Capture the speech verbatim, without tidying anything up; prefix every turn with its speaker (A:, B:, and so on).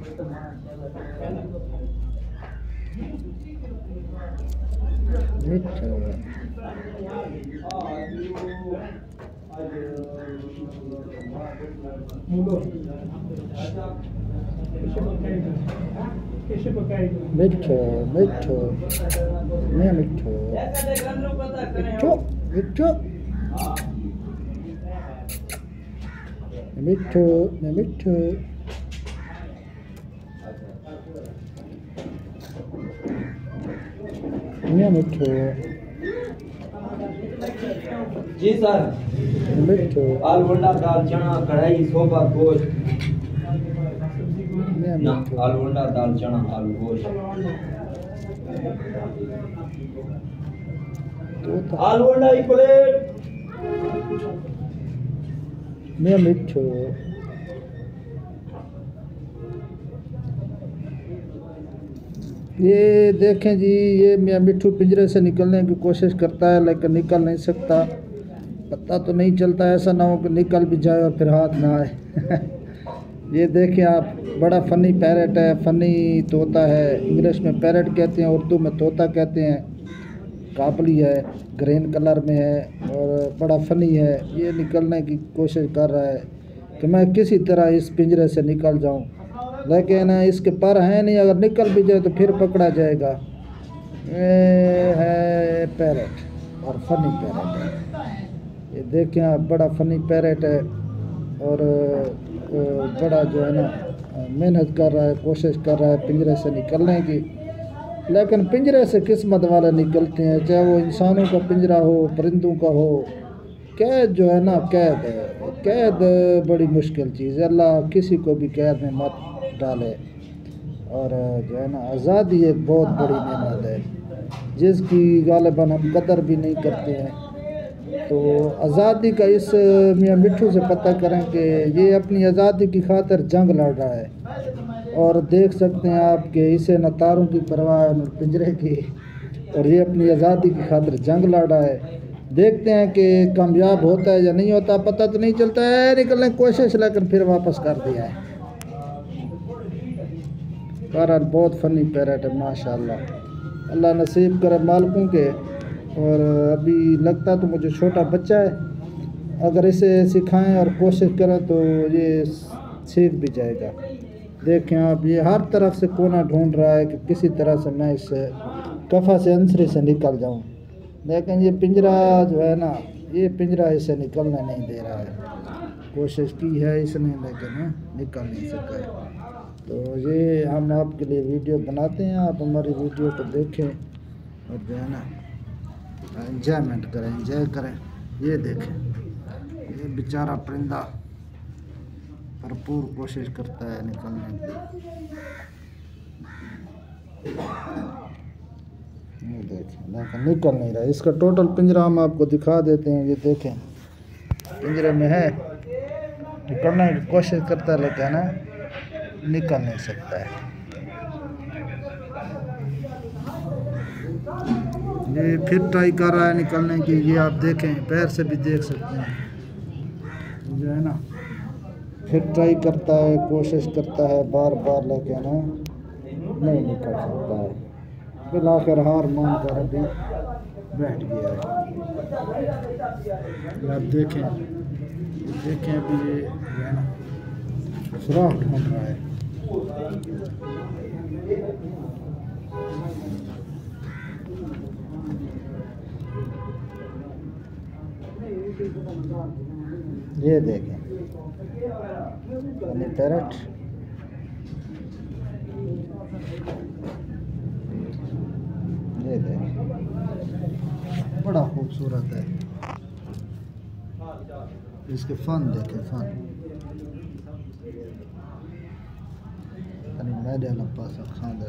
A: मिठो मिठो मिठो मैं मिठो मिठो मिठो मिठो मैं मिठो मैं मिठो
B: जी सर।
A: मिठो
B: आलू अंडा दाल चना कढ़ाई सोबा गोश्त।
A: मैं
B: ना
A: मिठो
B: आलू अंडा दाल चना आलू गोश्त।
A: तोता
B: आलू अंडा एक प्लेट।
A: मैं मिठो ये देखें जी, ये मियाँ मिट्ठू पिंजरे से निकलने की कोशिश करता है लेकिन निकल नहीं सकता। पता तो नहीं चलता, ऐसा ना हो कि निकल भी जाए और फिर हाथ ना आए। ये देखें आप, बड़ा फ़नी पैरट है, फ़नी तोता है। इंग्लिश में पैरट कहते हैं, उर्दू में तोता कहते हैं। काबली है, ग्रीन कलर में है और बड़ा फ़नी है। ये निकलने की कोशिश कर रहा है कि मैं किसी तरह इस पिंजरे से निकल जाऊं, लेकिन इसके पर हैं नहीं, अगर निकल भी जाए तो फिर पकड़ा जाएगा। ये है पैरट और फ़नी पैरट है। ये देखें आप, बड़ा फ़नी पैरट है और बड़ा जो है ना मेहनत कर रहा है, कोशिश कर रहा है पिंजरे से निकलने की। लेकिन पिंजरे से किस्मत वाले निकलते हैं, चाहे वो इंसानों का पिंजरा हो, परिंदों का हो। कैद जो है ना, कैद है, कैद बड़ी मुश्किल चीज़ है। अल्लाह किसी को भी कैद में मत डाले। और जो है ना, आज़ादी एक बहुत बड़ी नेमत है जिसकी गालिबन हम कदर भी नहीं करते हैं। तो आज़ादी का इस मियाँ मिट्ठू से पता करें कि ये अपनी आज़ादी की खातिर जंग लड़ रहा है। और देख सकते हैं आप कि इसे न तारों की परवाह है न पिंजरे की, और ये अपनी आज़ादी की खातिर जंग लड़ रहा है। देखते हैं कि कामयाब होता है या नहीं होता, पता तो नहीं चलता है। निकलने की कोशिश लेकिन फिर वापस कर दिया है। बहरहाल बहुत फ़नी पैरट है माशाल्लाह। अल्लाह नसीब करे मालिकों के। और अभी लगता तो मुझे छोटा बच्चा है, अगर इसे सिखाएं और कोशिश करें तो ये सीख भी जाएगा। देखें आप, ये हर तरफ से कोना ढूंढ रहा है कि किसी तरह से मैं इस कफ़ा से अंसरी से निकल जाऊं, लेकिन ये पिंजरा जो है ना, ये पिंजरा इसे निकलने नहीं दे रहा है। कोशिश की है इसने लेकिन निकल नहीं सका है। तो ये हम आपके लिए वीडियो बनाते हैं, आप हमारी वीडियो को देखें और जो है ना एंजॉयमेंट करें, एंजॉय करें। ये देखें, ये बेचारा परिंदा भरपूर कोशिश करता है निकलने की। ये देखें, लेकिन निकल नहीं रहा। इसका टोटल पिंजरा हम आपको दिखा देते हैं। ये देखें, पिंजरे में है, निकलने की कोशिश करता है लेकिन ना निकल नहीं सकता है। ये फिर ट्राई कर रहा है निकलने की। ये आप देखें, पैर से भी देख सकते हैं जो है ना, फिर ट्राई करता है, कोशिश करता है बार बार, लेकिन ना नहीं निकल सकता है। फिर आखिर हार मान कर अभी बैठ गया है। आप देखें, देखें अभी ये जो है ना सुराख ढूंढ रहा है। ये देखें, फ़नी पैरट। ये देखें, बड़ा खूबसूरत है। इसके फन देखें, फन मेरे लपा सा खांदा